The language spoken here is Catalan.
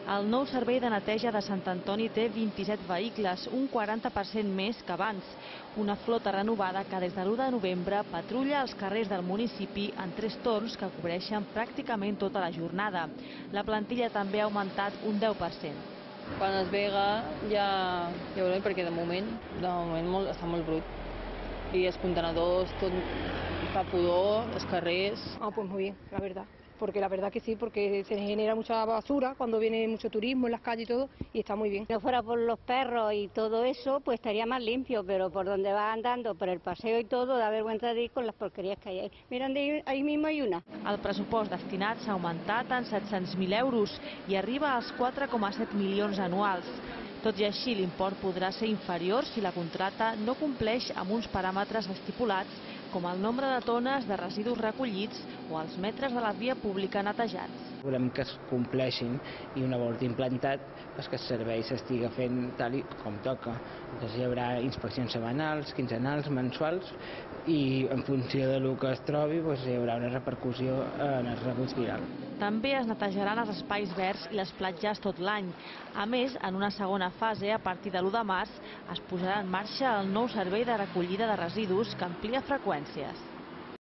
El nou servei de neteja de Sant Antoni té 27 vehicles, un 40% més que abans. Una flota renovada que des de l'1 de novembre patrulla els carrers del municipi en 3 torns que cobreixen pràcticament tota la jornada. La plantilla també ha augmentat un 10%. Quan es vega ja veurem, perquè de moment està molt brut. Y los contenedors, tot fa pudor, los carrers. Pues muy bien, la verdad. Porque la verdad que sí, porque se genera mucha basura cuando viene mucho turismo en las calles y todo, y está muy bien. Si no fuera por los perros y todo eso, pues estaría más limpio, pero por donde va andando, por el paseo y todo, da vergüenza de ir con las porquerías que hay ahí. Mira, ahí mismo hay una. El pressupost destinat s'ha augmentat en 700.000 euros i arriba als 4,7 milions anuals. Tot i així, l'import podrà ser inferior si la contracta no compleix amb uns paràmetres estipulats, com el nombre de tones de residus recollits o els metres de la via pública netejats. Volem que es compleixin i una volta implantat que el servei s'estiga fent tal com toca. Hi haurà inspeccions setmanals, quinzenals, mensuals i en funció del que es trobi hi haurà una repercussió en el rebut final. També es netejaran els espais verds i les platges tot l'any. A més, en una segona fase, a partir de l'1 de març, es posarà en marxa el nou servei de recollida de residus que amplia freqüències.